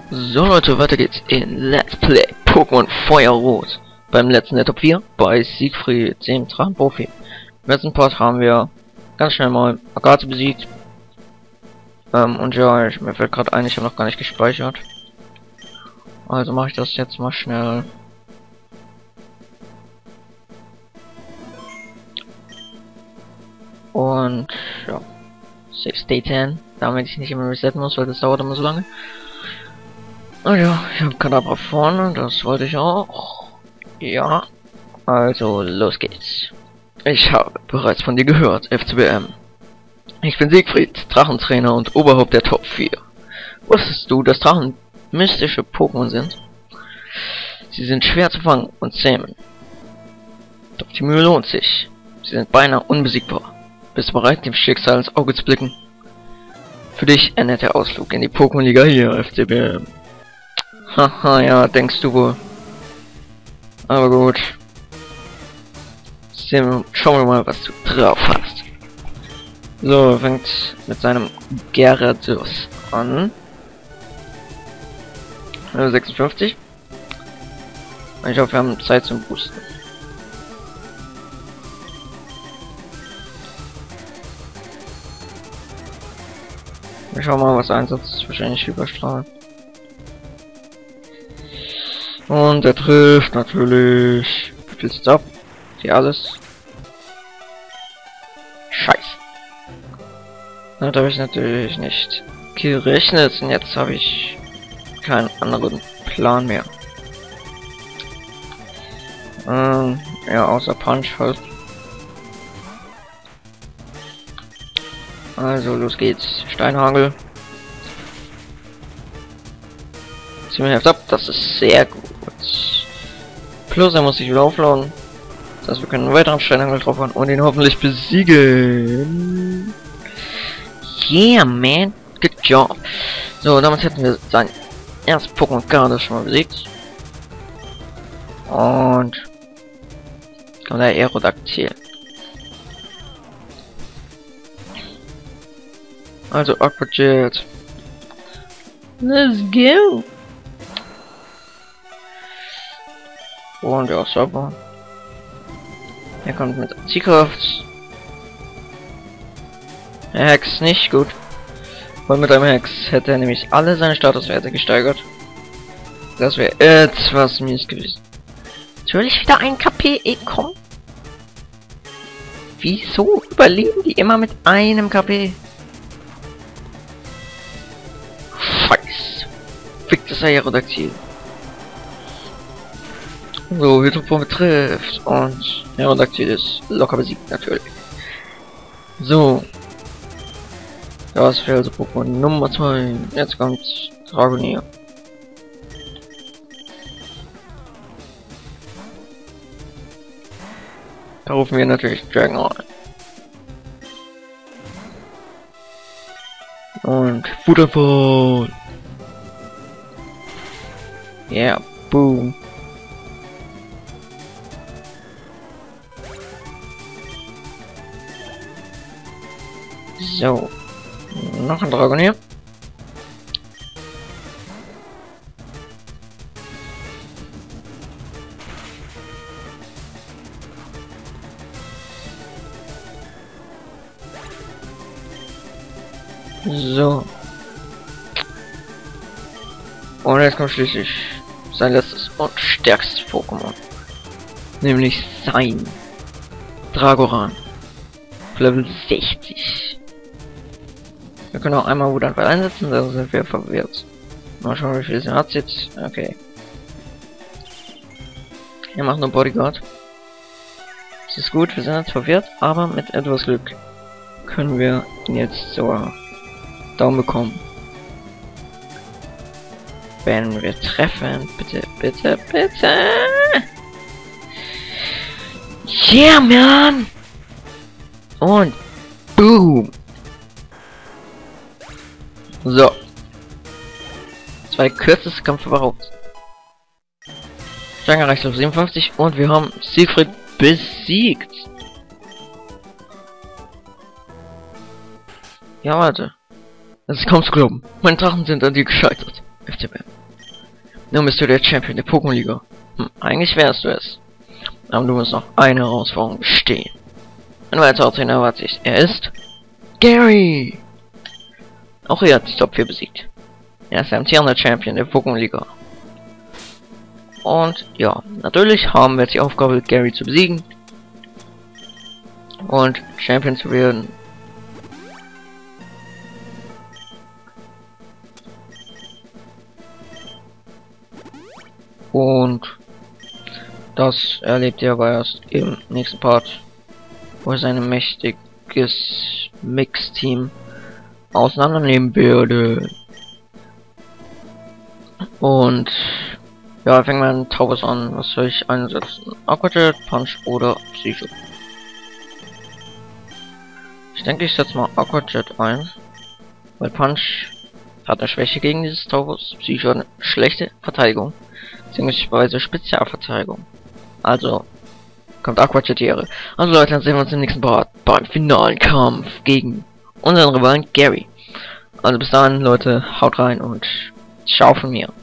So Leute, weiter geht's in Let's Play Pokémon Feuerrot. Beim letzten der Top 4 bei Siegfried, dem Drachenprofi. Im letzten Part haben wir ganz schnell mal Agathe besiegt. Und ja, mir fällt gerade ein, ich habe noch gar nicht gespeichert. Also mache ich das jetzt mal schnell. Und ja, Save State 10, damit ich nicht immer resetten muss, weil das dauert immer so lange. Oh ja, ich habe Kadabra vorne, das wollte ich auch. Ja, also los geht's. Ich habe bereits von dir gehört, FCBM. Ich bin Siegfried, Drachentrainer und Oberhaupt der Top 4. Wusstest du, dass Drachen mystische Pokémon sind? Sie sind schwer zu fangen und zähmen. Doch die Mühe lohnt sich. Sie sind beinahe unbesiegbar. Bist du bereit, dem Schicksal ins Auge zu blicken? Für dich endet der Ausflug in die Pokémon-Liga hier, FCBM. Haha, ja, denkst du wohl. Aber gut. Schauen wir mal, was du drauf hast. So, fängt mit seinem Gyarados an. 56. Ich hoffe, wir haben Zeit zum Boosten. Wir schauen mal, was einsetzt. Wahrscheinlich Überstrahlen. Und er trifft natürlich. Flitzt ab. Wie alles. Scheiße. Da habe ich natürlich nicht gerechnet. Und jetzt habe ich keinen anderen Plan mehr. Ja, außer Punch halt. Also los geht's. Steinhagel. Zieh mir Heft ab. Das ist sehr gut. Plus er muss sich wieder aufladen. Das heißt, wir können einen weiteren Steinhagel drauf haben und ihn hoffentlich besiegen. Yeah, man. Good job. So, damit hätten wir sein erstes Pokémon gerade schon mal besiegt. Und kommt der Aerodactyl. Also Aquajet. Let's go. Und ja, sauber. Er kommt mit Zielkraft. Hex nicht gut. Weil mit einem Hex hätte er nämlich alle seine Statuswerte gesteigert. Das wäre etwas mies gewesen. Soll ich wieder ein KP kommen? Wieso überleben die immer mit einem KP? Scheiß. Fick das Aerodactyl. So, Hydropombe trifft und Aerodactyl ist locker besiegt natürlich. So. Das wäre also Pokémon Nummer 2. Jetzt kommt Dragoneer. Da rufen wir natürlich Dragon ein. Und Futterfall. Yeah, boom. So. Noch ein Dragon hier. So. Und jetzt kommt schließlich sein letztes und stärkstes Pokémon. Nämlich sein Dragoran. Level 60. Wir können auch einmal Wutanfall einsetzen, dann sind wir verwirrt. Mal schauen, wie viel es hat jetzt. Okay. Er macht nur Bodyguard. Das ist gut, wir sind jetzt verwirrt, aber mit etwas Glück können wir ihn jetzt zur Daumen bekommen. Wenn wir treffen, bitte, bitte, bitte. Yeah, man! Und boom! So. Das war der kürzeste Kampf überhaupt. Steiger erreicht auf 57 und wir haben Siegfried besiegt. Ja, warte. Das ist kaum zu glauben. Meine Drachen sind an dir gescheitert. FCBM. Nun bist du der Champion der Pokémon-Liga. Eigentlich wärst du es. Aber du musst noch eine Herausforderung bestehen. Ein weiterer Trainer erwartet sich. Er ist Gary! Auch er hat die Top 4 besiegt. Er ist der amtierende Champion der Pokémon-Liga. Und ja, natürlich haben wir jetzt die Aufgabe, Gary zu besiegen. Und Champion zu werden. Und das erlebt ihr aber erst im nächsten Part, wo er sein mächtiges Mix-Team auseinandernehmen würde. Und ja, fängt man Taubes an. Was soll ich einsetzen? Aquajet, Punch oder Psycho? Ich denke, ich setze mal Aquajet ein, weil Punch hat eine Schwäche gegen dieses Taubes, Psycho eine schlechte Verteidigung, beziehungsweise Spezialverteidigung. Also kommt Aquajet die Ehre. Also Leute, dann sehen wir uns im nächsten Part beim finalen Kampf gegen unseren Rivalen Gary. Also bis dahin Leute, haut rein und ciao von mir.